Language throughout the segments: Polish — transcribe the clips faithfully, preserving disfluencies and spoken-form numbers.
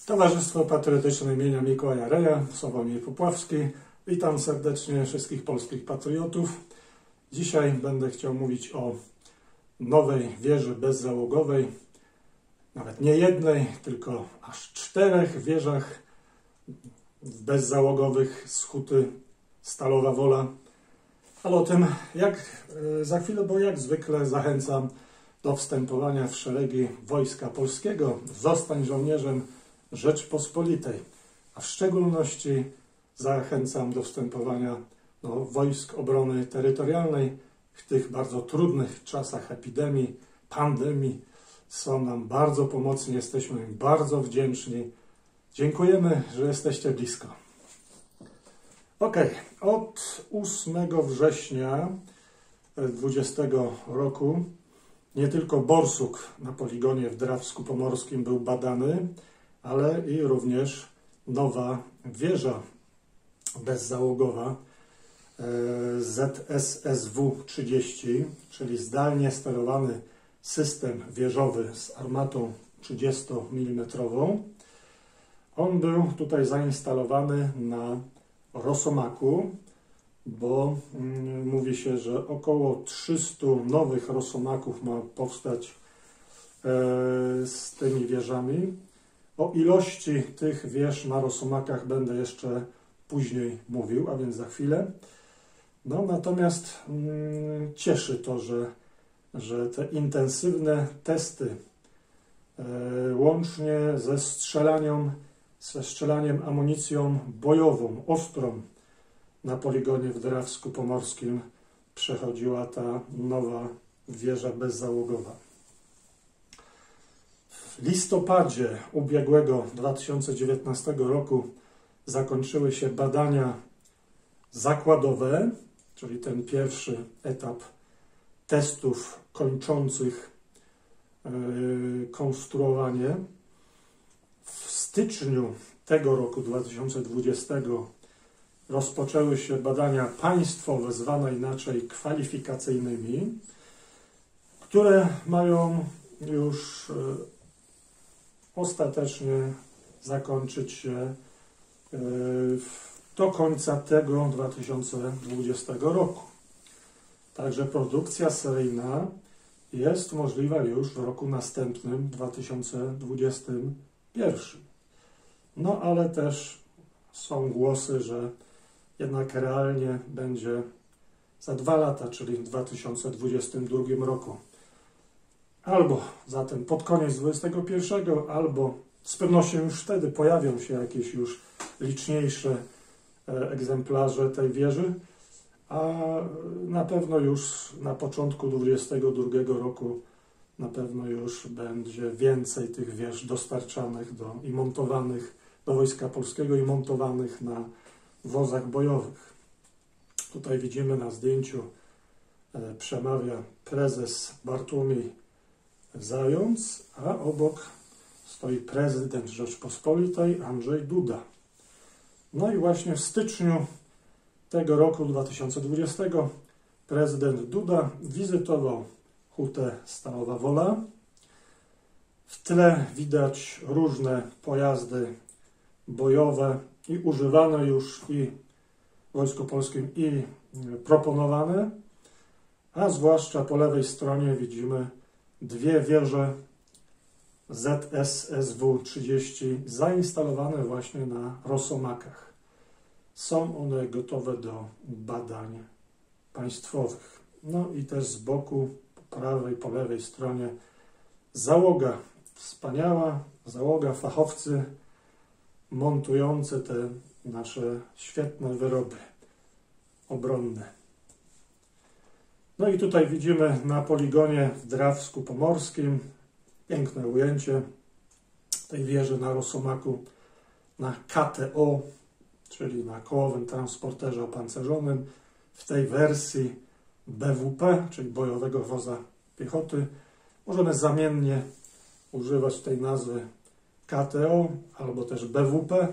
Towarzystwo Patriotyczne imienia Mikołaja Reja, Sławomir Popławski. Witam serdecznie wszystkich polskich patriotów. Dzisiaj będę chciał mówić o nowej wieży bezzałogowej, nawet nie jednej, tylko aż czterech wieżach bezzałogowych z huty Stalowa Wola. Ale o tym jak za chwilę, bo jak zwykle zachęcam do wstępowania w szeregi Wojska Polskiego. Zostań żołnierzem Rzeczpospolitej, a w szczególności zachęcam do wstępowania do Wojsk Obrony Terytorialnej w tych bardzo trudnych czasach epidemii, pandemii. Są nam bardzo pomocni, jesteśmy im bardzo wdzięczni. Dziękujemy, że jesteście blisko. Ok, od ósmego września dwudziestego roku nie tylko borsuk na poligonie w Drawsku Pomorskim był badany, ale i również nowa wieża bezzałogowa Z S S W trzydzieści, czyli zdalnie sterowany system wieżowy z armatą trzydziestomilimmetrową. On był tutaj zainstalowany na Rosomaku, bo mm, mówi się, że około trzystu nowych Rosomaków ma powstać e, z tymi wieżami. O ilości tych wież na Rosomakach będę jeszcze później mówił, a więc za chwilę. No, natomiast mm, cieszy to, że, że te intensywne testy e, łącznie ze strzelaniem, ze strzelaniem amunicją bojową, ostrą na poligonie w Drawsku Pomorskim przechodziła ta nowa wieża bezzałogowa. W listopadzie ubiegłego dwa tysiące dziewiętnastego roku zakończyły się badania zakładowe, czyli ten pierwszy etap testów kończących yy, konstruowanie. W styczniu tego roku dwa tysiące dwudziestego rozpoczęły się badania państwowe, zwane inaczej kwalifikacyjnymi, które mają już yy, ostatecznie zakończyć się do końca tego dwa tysiące dwudziestego roku. Także produkcja seryjna jest możliwa już w roku następnym, dwa tysiące dwudziestym pierwszym. No ale też są głosy, że jednak realnie będzie za dwa lata, czyli w dwa tysiące dwudziestym drugim roku. Albo zatem pod koniec dwudziestego pierwszego, albo z pewnością już wtedy pojawią się jakieś już liczniejsze egzemplarze tej wieży, a na pewno już na początku dwudziestego drugiego roku na pewno już będzie więcej tych wież dostarczanych do, i montowanych do Wojska Polskiego i montowanych na wozach bojowych. Tutaj widzimy na zdjęciu przemawia prezes Bartłomiej Zając, a obok stoi prezydent Rzeczpospolitej Andrzej Duda. No i właśnie w styczniu tego roku dwa tysiące dwudziestego prezydent Duda wizytował hutę Stalowa Wola. W tle widać różne pojazdy bojowe i używane już i w Wojsku Polskim, i proponowane, a zwłaszcza po lewej stronie widzimy dwie wieże Z S S W trzydzieści zainstalowane właśnie na Rosomakach. Są one gotowe do badań państwowych. No i też z boku, po prawej, po lewej stronie załoga, wspaniała załoga, fachowcy montujący te nasze świetne wyroby obronne. No i tutaj widzimy na poligonie w Drawsku Pomorskim piękne ujęcie tej wieży na Rosomaku na K T O, czyli na kołowym transporterze opancerzonym, w tej wersji B W P, czyli bojowego woza piechoty. Możemy zamiennie używać tej nazwy K T O albo też B W P,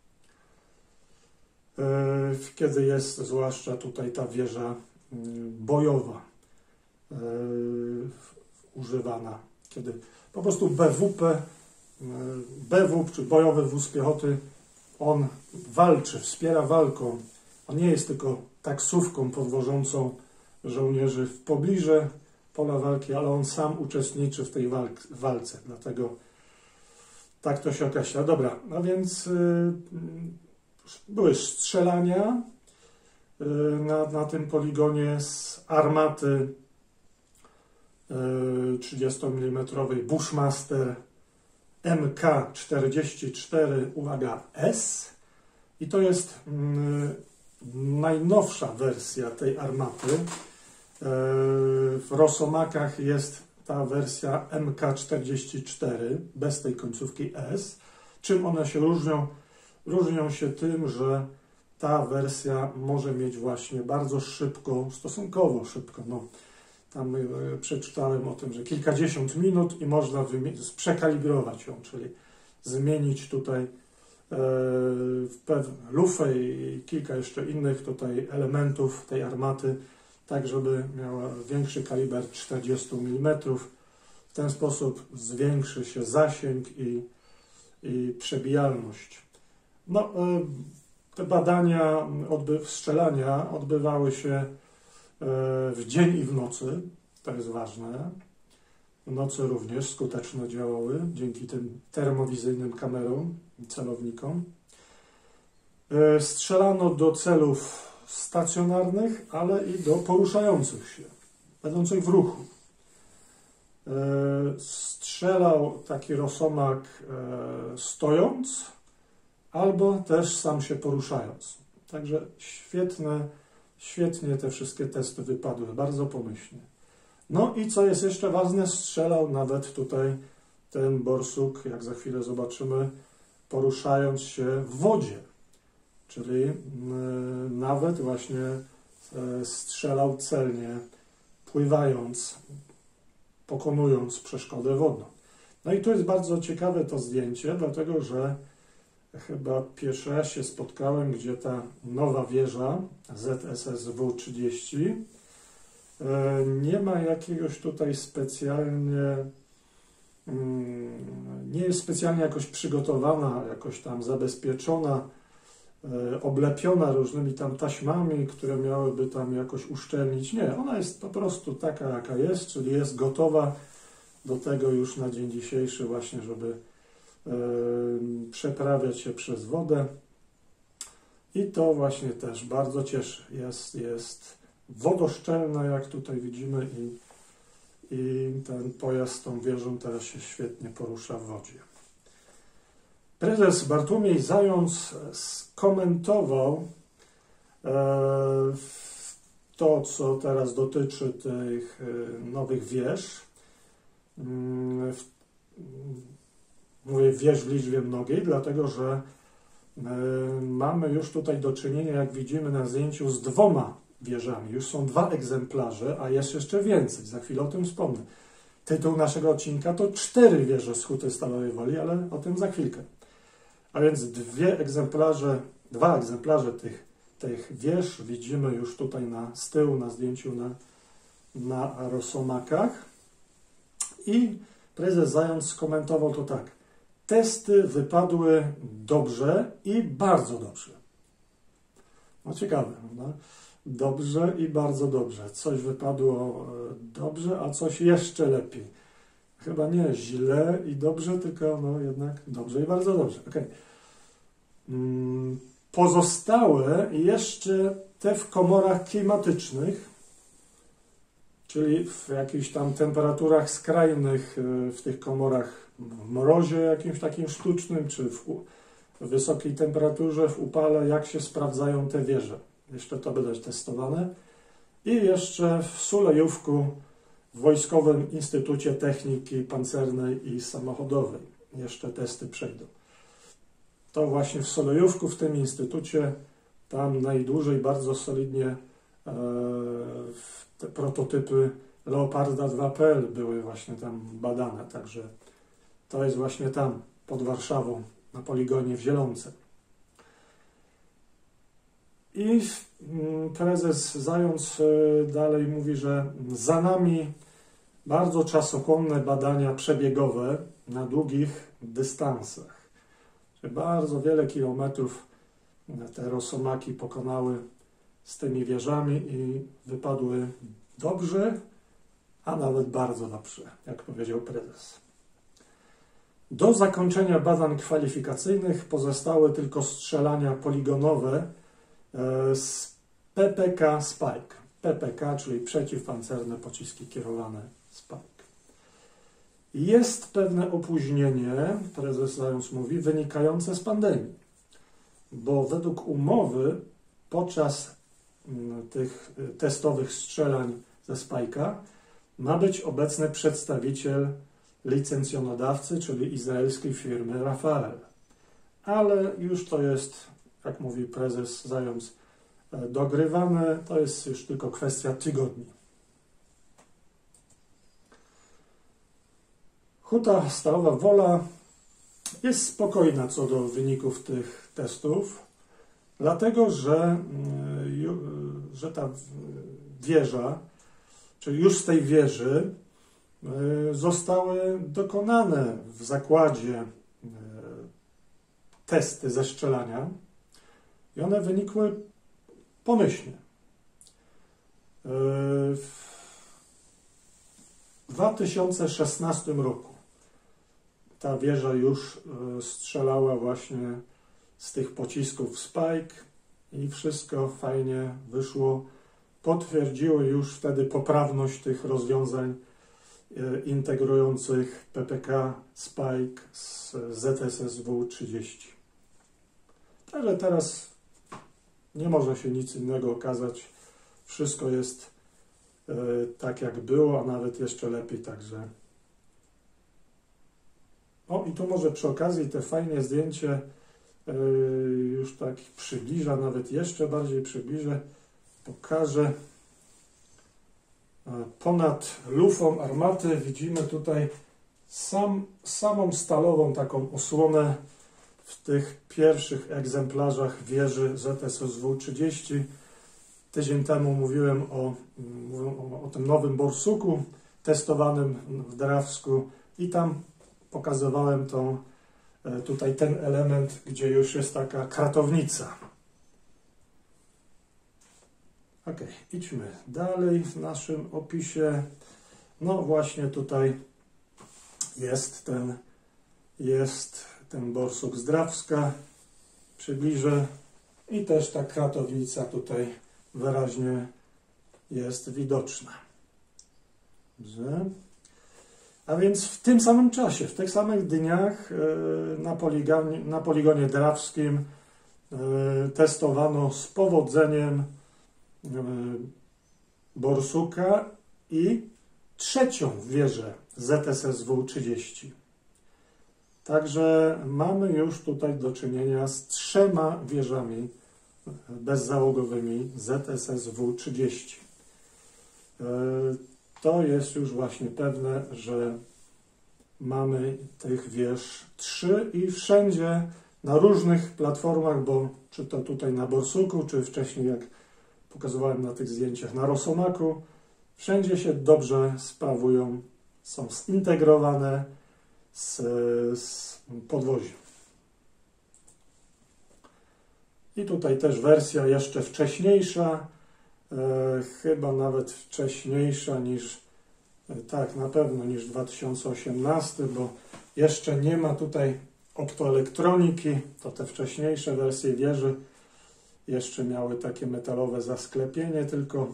kiedy jest zwłaszcza tutaj ta wieża bojowa yy, używana, kiedy po prostu B W P B W, czy bojowy wóz piechoty, on walczy, wspiera walką. On nie jest tylko taksówką podwożącą żołnierzy w pobliżu pola walki, ale on sam uczestniczy w tej walk walce. Dlatego tak to się określa. Dobra, no więc yy, były strzelania yy, na, na tym poligonie z armaty yy, trzydziestomilimmetrowej Bushmaster M K czterdzieści cztery, uwaga, S. I to jest yy, najnowsza wersja tej armaty. Yy, w Rosomakach jest ta wersja M K czterdzieści cztery, bez tej końcówki S. Czym one się różnią? Różnią się tym, że ta wersja może mieć właśnie bardzo szybko, stosunkowo szybko, no, tam y, przeczytałem o tym, że kilkadziesiąt minut i można przekalibrować ją, czyli zmienić tutaj y, lufę i kilka jeszcze innych tutaj elementów tej armaty, tak żeby miała większy kaliber czterdzieści milimetrów. W ten sposób zwiększy się zasięg i, i przebijalność. No, te badania odby strzelania odbywały się w dzień i w nocy, to jest ważne. W nocy również skuteczne działały dzięki tym termowizyjnym kamerom i celownikom. Strzelano do celów stacjonarnych, ale i do poruszających się, będących w ruchu. Strzelał taki rosomak stojąc, albo też sam się poruszając. Także świetne, świetnie te wszystkie testy wypadły, bardzo pomyślnie. No i co jest jeszcze ważne, strzelał nawet tutaj ten borsuk, jak za chwilę zobaczymy, poruszając się w wodzie. Czyli y, nawet właśnie y, strzelał celnie, pływając, pokonując przeszkodę wodną. No i tu jest bardzo ciekawe to zdjęcie, dlatego że chyba pierwszy raz się spotkałem, gdzie ta nowa wieża Z S S W trzydzieści y, nie ma jakiegoś tutaj specjalnie, y, nie jest specjalnie jakoś przygotowana, jakoś tam zabezpieczona, oblepiona różnymi tam taśmami, które miałyby tam jakoś uszczelnić. Nie, ona jest po prostu taka, jaka jest, czyli jest gotowa do tego już na dzień dzisiejszy właśnie, żeby yy, przeprawiać się przez wodę. I to właśnie też bardzo cieszy. Jest, jest wodoszczelna, jak tutaj widzimy, i, i ten pojazd z tą wieżą teraz się świetnie porusza w wodzie. Prezes Bartłomiej Zając skomentował e, to, co teraz dotyczy tych e, nowych wież. Mm, w, mówię wież w liczbie mnogiej, dlatego że e, mamy już tutaj do czynienia, jak widzimy na zdjęciu, z dwoma wieżami. Już są dwa egzemplarze, a jest jeszcze więcej. Za chwilę o tym wspomnę. Tytuł naszego odcinka to cztery wieże z Huty Stalowej Woli, ale o tym za chwilkę. A więc dwie egzemplarze, dwa egzemplarze tych, tych wież widzimy już tutaj na, z tyłu na zdjęciu na, na Rosomakach. I prezes Zając skomentował to tak. Testy wypadły dobrze i bardzo dobrze. No ciekawe, prawda? Dobrze i bardzo dobrze. Coś wypadło dobrze, a coś jeszcze lepiej. Chyba nie źle i dobrze, tylko no jednak dobrze i bardzo dobrze. Okay. Pozostałe jeszcze te w komorach klimatycznych, czyli w jakichś tam temperaturach skrajnych, w tych komorach w mrozie jakimś takim sztucznym, czy w wysokiej temperaturze, w upale, jak się sprawdzają te wieże. Jeszcze to będzie testowane. I jeszcze w Sulejówku, w Wojskowym Instytucie Techniki Pancernej i Samochodowej. Jeszcze testy przejdą. To właśnie w Sulejówku, w tym instytucie, tam najdłużej, bardzo solidnie e, te prototypy Leoparda dwa kropka p l były właśnie tam badane. Także to jest właśnie tam, pod Warszawą, na poligonie w Zielonce. I prezes Zając dalej mówi, że za nami bardzo czasochłonne badania przebiegowe na długich dystansach. Czyli bardzo wiele kilometrów te rosomaki pokonały z tymi wieżami i wypadły dobrze, a nawet bardzo dobrze, jak powiedział prezes. Do zakończenia badań kwalifikacyjnych pozostały tylko strzelania poligonowe z P P K Spike. P P K, czyli przeciwpancerne pociski kierowane Spike. Jest pewne opóźnienie, prezes Zając mówi, wynikające z pandemii, bo według umowy podczas tych testowych strzelań ze Spike'a ma być obecny przedstawiciel licencjonodawcy, czyli izraelskiej firmy Rafael. Ale już to jest, jak mówi prezes Zając, dogrywane, to jest już tylko kwestia tygodni. Huta Stalowa Wola jest spokojna co do wyników tych testów, dlatego że, że ta wieża, czyli już z tej wieży zostały dokonane w zakładzie testy zestrzelania i one wynikły pomyślnie. W dwa tysiące szesnastym roku ta wieża już strzelała właśnie z tych pocisków Spike i wszystko fajnie wyszło. Potwierdziły już wtedy poprawność tych rozwiązań integrujących P P K Spike z Z S S W trzydzieści. Także teraz nie może się nic innego okazać. Wszystko jest y, tak jak było, a nawet jeszcze lepiej. Także. O, i tu może przy okazji te fajne zdjęcie y, już tak przybliża, nawet jeszcze bardziej przybliżę. Pokażę. Ponad lufą armaty widzimy tutaj sam, samą stalową taką osłonę w tych pierwszych egzemplarzach wieży Z S S W trzydzieści. Tydzień temu mówiłem o, o, o tym nowym borsuku testowanym w Drawsku i tam pokazywałem tą, tutaj ten element, gdzie już jest taka kratownica. Ok, idźmy dalej w naszym opisie. No właśnie tutaj jest ten, jest ten borsuk z Drawska. Przybliżę. I też ta kratownica tutaj wyraźnie jest widoczna. Dobrze. A więc w tym samym czasie, w tych samych dniach na poligonie, na poligonie drawskim testowano z powodzeniem borsuka i trzecią wieżę Z S S W trzydzieści. Także mamy już tutaj do czynienia z trzema wieżami bezzałogowymi Z S S W trzydzieści. To jest już właśnie pewne, że mamy tych wież trzy i wszędzie na różnych platformach, bo czy to tutaj na borsuku, czy wcześniej jak pokazywałem na tych zdjęciach na rosomaku, wszędzie się dobrze sprawują, są zintegrowane z, z podwoziem. I tutaj też wersja jeszcze wcześniejsza, e, chyba nawet wcześniejsza niż, e, tak na pewno niż dwa tysiące osiemnasty, bo jeszcze nie ma tutaj optoelektroniki, to te wcześniejsze wersje wieży jeszcze miały takie metalowe zasklepienie, tylko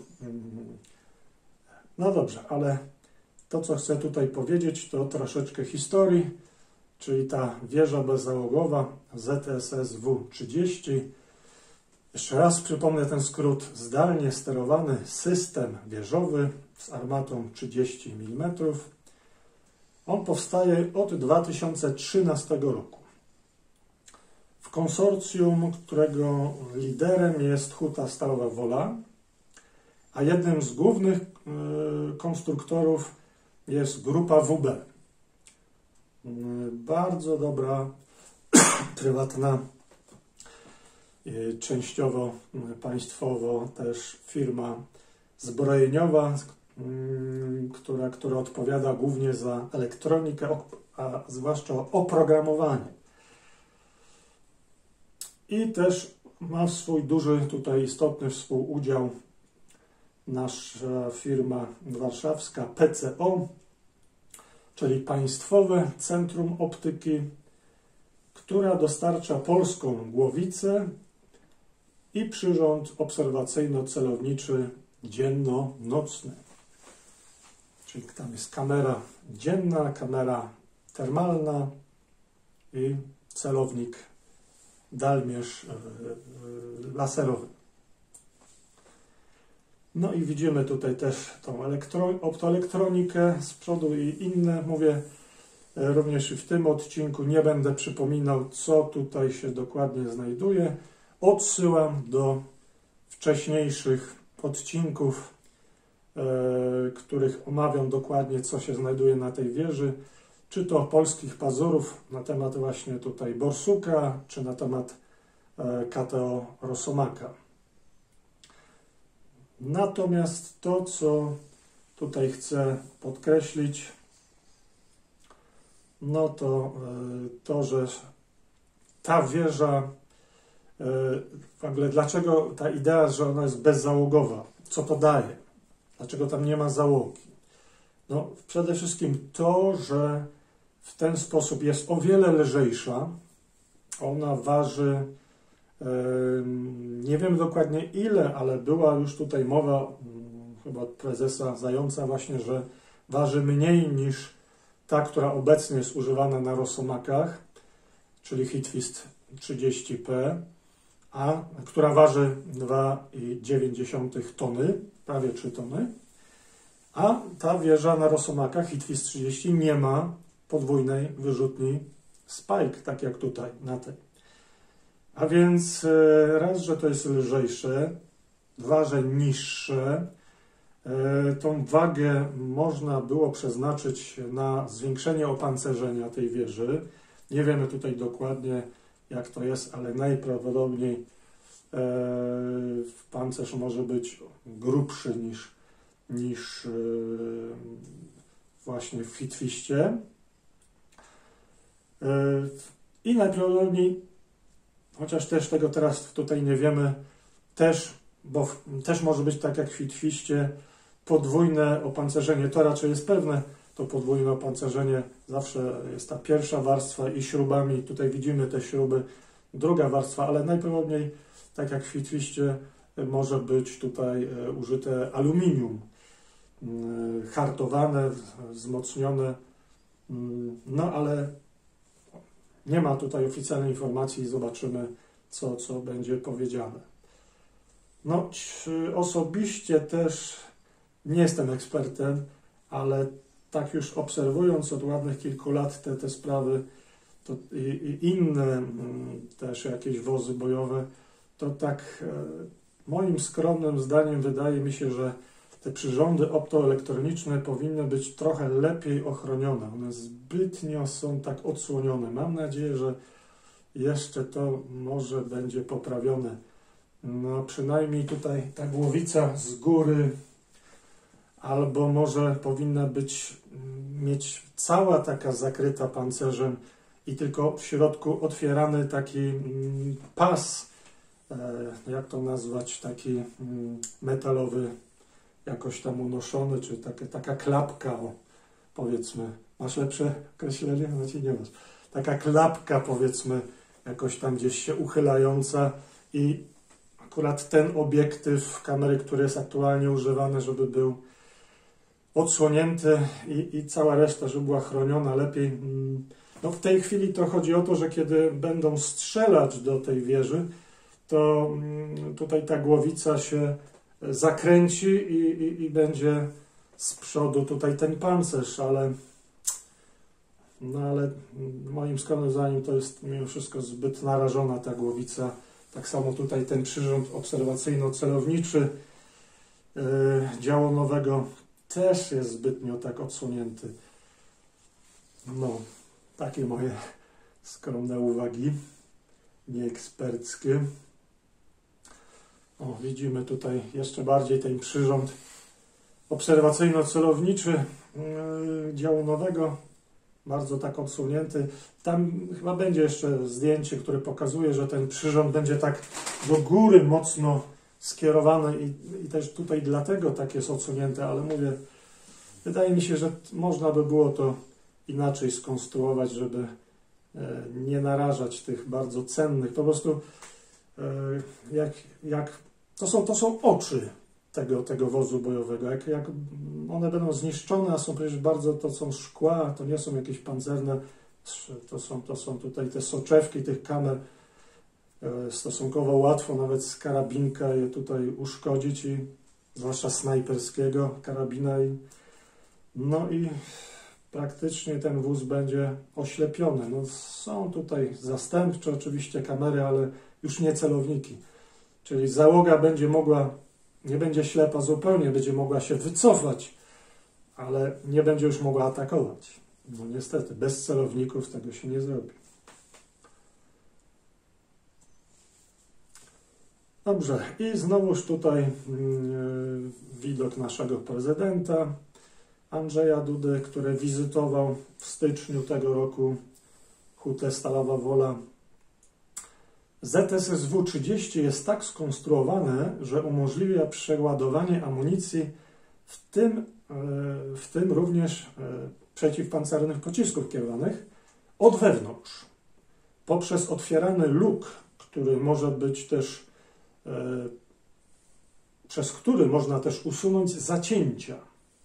no dobrze, ale to, co chcę tutaj powiedzieć, to troszeczkę historii, czyli ta wieża bezzałogowa Z S S W trzydzieści. Jeszcze raz przypomnę ten skrót. Zdalnie sterowany system wieżowy z armatą trzydzieści milimetrów. On powstaje od dwa tysiące trzynastego roku. W konsorcjum, którego liderem jest Huta Stalowa Wola, a jednym z głównych y, konstruktorów jest grupa W B. Y, bardzo dobra, prywatna, y, częściowo y, państwowo też firma zbrojeniowa, y, która, która odpowiada głównie za elektronikę, a zwłaszcza o oprogramowanie. I też ma swój duży, tutaj istotny współudział nasza firma warszawska P C O, czyli Państwowe Centrum Optyki, która dostarcza polską głowicę i przyrząd obserwacyjno-celowniczy dzienno-nocny. Czyli tam jest kamera dzienna, kamera termalna i celownik dalmierz laserowy. No i widzimy tutaj też tą optoelektronikę z przodu i inne. Mówię, również w tym odcinku nie będę przypominał, co tutaj się dokładnie znajduje. Odsyłam do wcześniejszych odcinków, e, których omawiam dokładnie, co się znajduje na tej wieży. Czy to polskich pazurów na temat właśnie tutaj borsuka, czy na temat e, K T O Rosomaka. Natomiast to, co tutaj chcę podkreślić, no to to, że ta wieża, w ogóle dlaczego ta idea, że ona jest bezzałogowa, co to daje, dlaczego tam nie ma załogi? No przede wszystkim to, że w ten sposób jest o wiele lżejsza, ona waży, nie wiem dokładnie ile, ale była już tutaj mowa, chyba od prezesa Zająca właśnie, że waży mniej niż ta, która obecnie jest używana na Rosomakach, czyli Hitfist trzydzieści P, a która waży dwa i dziewięć tony, prawie trzy tony, a ta wieża na Rosomakach Hitfist trzydzieści nie ma podwójnej wyrzutni Spike, tak jak tutaj na tej. A więc raz, że to jest lżejsze, dwa, że niższe. Tą wagę można było przeznaczyć na zwiększenie opancerzenia tej wieży. Nie wiemy tutaj dokładnie, jak to jest, ale najprawdopodobniej pancerz może być grubszy niż, niż właśnie w Hitfiście. I najprawdopodobniej, chociaż też tego teraz tutaj nie wiemy, też, bo w, też może być tak jak w Hitfiście, podwójne opancerzenie, to raczej jest pewne, to podwójne opancerzenie zawsze jest ta pierwsza warstwa i śrubami, tutaj widzimy te śruby, druga warstwa, ale najprawdopodobniej, tak jak w Hitfiście, może być tutaj użyte aluminium, hartowane, wzmocnione, no ale nie ma tutaj oficjalnej informacji i zobaczymy, co, co będzie powiedziane. No, osobiście też nie jestem ekspertem, ale tak już obserwując od ładnych kilku lat te, te sprawy to i, i inne też jakieś wozy bojowe, to tak moim skromnym zdaniem wydaje mi się, że te przyrządy optoelektroniczne powinny być trochę lepiej ochronione. One zbytnio są tak odsłonione. Mam nadzieję, że jeszcze to może będzie poprawione. No przynajmniej tutaj ta głowica z góry, albo może powinna być, mieć cała taka zakryta pancerzem i tylko w środku otwierany taki pas, jak to nazwać, taki metalowy, jakoś tam unoszony, czy takie, taka klapka, o, powiedzmy. Masz lepsze określenie? Znaczy nie masz. Taka klapka, powiedzmy, jakoś tam gdzieś się uchylająca i akurat ten obiektyw kamery, który jest aktualnie używany, żeby był odsłonięty i, i cała reszta, żeby była chroniona lepiej. No w tej chwili to chodzi o to, że kiedy będą strzelać do tej wieży, to tutaj ta głowica się zakręci i, i, i będzie z przodu tutaj ten pancerz, ale no ale moim skromnym zdaniem to jest mimo wszystko zbyt narażona ta głowica. Tak samo tutaj ten przyrząd obserwacyjno-celowniczy yy, działu nowego też jest zbytnio tak odsłonięty. No, takie moje skromne uwagi, nieeksperckie. O, widzimy tutaj jeszcze bardziej ten przyrząd obserwacyjno-celowniczy yy, działu nowego. bardzo tak odsunięty. Tam chyba będzie jeszcze zdjęcie, które pokazuje, że ten przyrząd będzie tak do góry mocno skierowany i, i też tutaj dlatego tak jest odsunięte, ale mówię, wydaje mi się, że można by było to inaczej skonstruować, żeby nie narażać tych bardzo cennych. Po prostu jak, jak to, są, to są oczy tego, tego wozu bojowego. Jak, jak one będą zniszczone, a są przecież bardzo, to są szkła, to nie są jakieś pancerne, to są, to są tutaj te soczewki tych kamer. Stosunkowo łatwo nawet z karabinka je tutaj uszkodzić, i zwłaszcza snajperskiego karabina. I, no i praktycznie ten wóz będzie oślepiony. No, są tutaj zastępcze oczywiście kamery, ale już nie celowniki. Czyli załoga będzie mogła, nie będzie ślepa zupełnie, będzie mogła się wycofać, ale nie będzie już mogła atakować. No niestety, bez celowników tego się nie zrobi. Dobrze, i znowuż tutaj yy, widok naszego prezydenta Andrzeja Dudy, który wizytował w styczniu tego roku hutę Stalowa Wola. Z T S S W trzydzieści jest tak skonstruowane, że umożliwia przeładowanie amunicji, w tym, yy, w tym również yy, przeciwpancernych pocisków kierowanych od wewnątrz, poprzez otwierany luk, który może być też przez który można też usunąć zacięcia.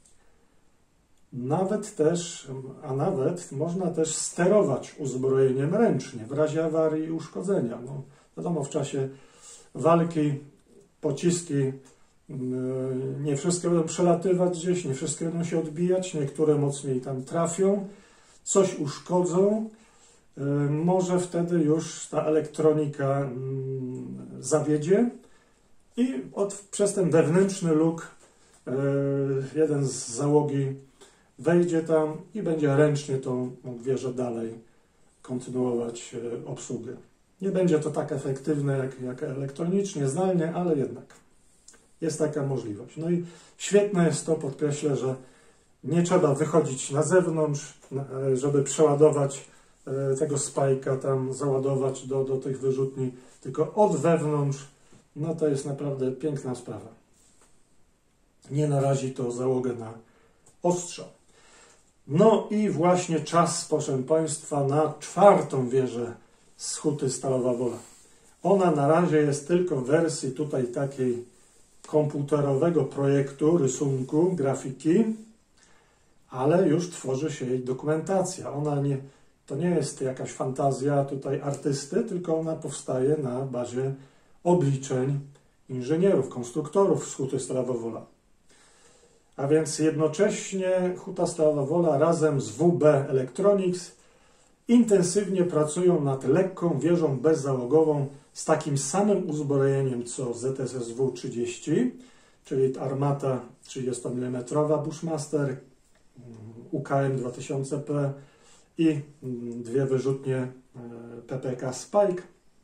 Nawet też, a nawet można też sterować uzbrojeniem ręcznie w razie awarii i uszkodzenia. No, wiadomo, w czasie walki pociski nie wszystkie będą przelatywać gdzieś, nie wszystkie będą się odbijać, niektóre mocniej tam trafią, coś uszkodzą. Może wtedy już ta elektronika zawiedzie i od, przez ten wewnętrzny luk jeden z załogi wejdzie tam i będzie ręcznie tą wieżę dalej kontynuować obsługę. Nie będzie to tak efektywne jak, jak elektronicznie, zdalnie, ale jednak jest taka możliwość. No i świetne jest to, podkreślę, że nie trzeba wychodzić na zewnątrz, żeby przeładować tego spajka, tam załadować do, do tych wyrzutni, tylko od wewnątrz. No to jest naprawdę piękna sprawa. Nie narazi to załogę na ostrzał. No i właśnie czas, proszę Państwa, na czwartą wieżę z huty Stalowa Wola. Ona na razie jest tylko w wersji tutaj takiej komputerowego projektu, rysunku, grafiki, ale już tworzy się jej dokumentacja. Ona nie, to nie jest jakaś fantazja tutaj artysty, tylko ona powstaje na bazie obliczeń inżynierów, konstruktorów z huty Stalowa Wola. A więc jednocześnie huta Stalowa Wola razem z W B Electronics intensywnie pracują nad lekką wieżą bezzałogową z takim samym uzbrojeniem co Z T S S W trzydzieści, czyli armata trzydziestomilimmetrowa Bushmaster, U K M dwa tysiące P i dwie wyrzutnie P P K Spike.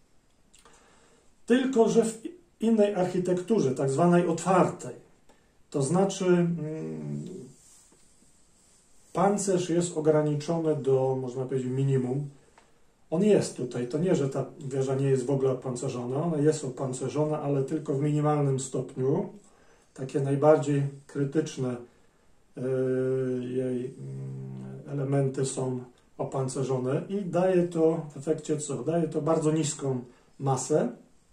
Tylko że w innej architekturze, tak zwanej otwartej. To znaczy hmm, pancerz jest ograniczony do, można powiedzieć, minimum. On jest tutaj, to nie, że ta wieża nie jest w ogóle opancerzona, ona jest opancerzona, ale tylko w minimalnym stopniu. Takie najbardziej krytyczne yy, jej yy, elementy są opancerzone i daje to w efekcie co? Daje to bardzo niską masę.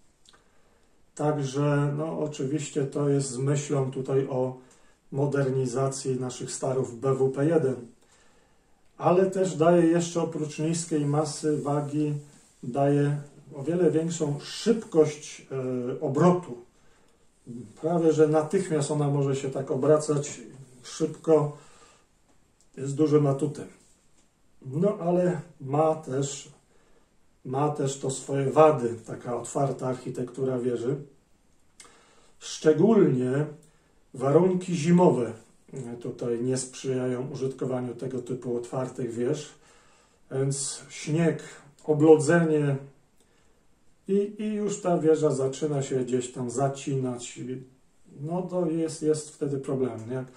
Także no, oczywiście to jest z myślą tutaj o modernizacji naszych starów B W P jeden. Ale też daje jeszcze oprócz niskiej masy, wagi, daje o wiele większą szybkość e, obrotu. Prawie że natychmiast ona może się tak obracać szybko, jest dużym atutem. No ale ma też, ma też to swoje wady, taka otwarta architektura wieży. Szczególnie warunki zimowe tutaj nie sprzyjają użytkowaniu tego typu otwartych wież, więc śnieg, oblodzenie i, i już ta wieża zaczyna się gdzieś tam zacinać. No to jest, jest wtedy problem. Jak,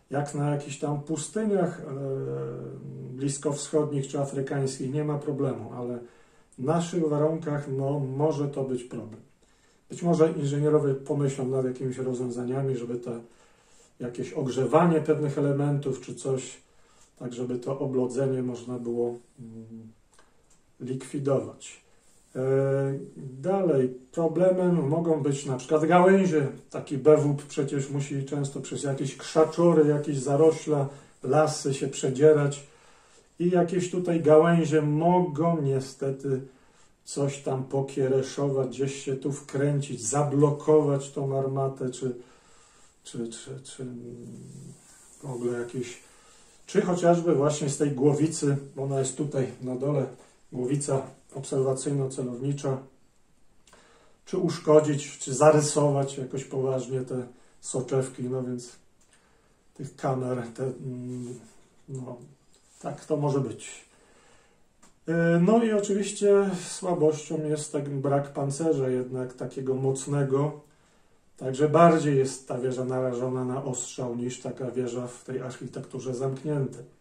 Jak na jakichś tam pustyniach e, bliskowschodnich czy afrykańskich nie ma problemu, ale w naszych warunkach no, może to być problem. Być może inżynierowie pomyślą nad jakimiś rozwiązaniami, żeby to jakieś ogrzewanie pewnych elementów czy coś, tak żeby to oblodzenie można było mm, likwidować. Dalej, problemem mogą być na przykład gałęzie. Taki B W P przecież musi często przez jakieś krzaczory, jakieś zarośla, lasy się przedzierać i jakieś tutaj gałęzie mogą niestety coś tam pokiereszować, gdzieś się tu wkręcić, zablokować tą armatę, czy, czy, czy, czy w ogóle jakieś, czy chociażby właśnie z tej głowicy, ona jest tutaj na dole, głowica obserwacyjno-celownicza, czy uszkodzić, czy zarysować jakoś poważnie te soczewki, no więc tych kamer, te, no tak to może być. No i oczywiście słabością jest tak brak pancerza jednak takiego mocnego, także bardziej jest ta wieża narażona na ostrzał niż taka wieża w tej architekturze zamkniętej.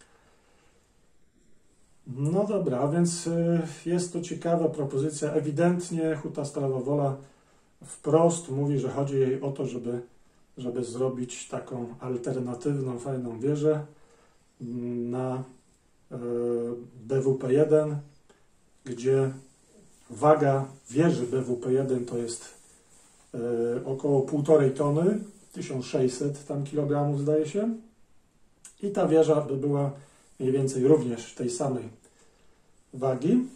No dobra, a więc jest to ciekawa propozycja. Ewidentnie Huta Stalowa Wola wprost mówi, że chodzi jej o to, żeby, żeby zrobić taką alternatywną, fajną wieżę na B W P jeden, gdzie waga wieży B W P jeden to jest około półtorej tony, tysiąc sześćset tam kilogramów zdaje się, i ta wieża by była mniej więcej również tej samej wagi.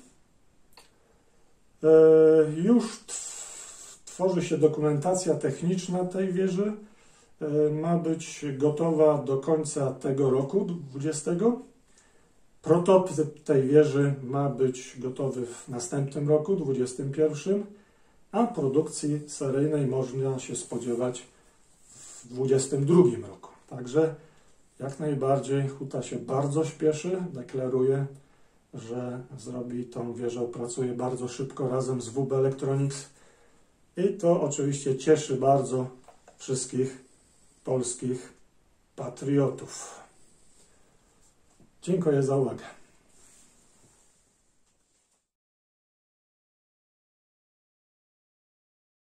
Już tworzy się dokumentacja techniczna tej wieży. Ma być gotowa do końca tego roku dwudziestego. Prototyp tej wieży ma być gotowy w następnym roku, dwudziestym pierwszym, a produkcji seryjnej można się spodziewać w dwudziestym drugim roku. Także jak najbardziej Huta się bardzo śpieszy, deklaruje, że zrobi tą wieżę, opracuje bardzo szybko razem z W B Electronics i to oczywiście cieszy bardzo wszystkich polskich patriotów. Dziękuję za uwagę.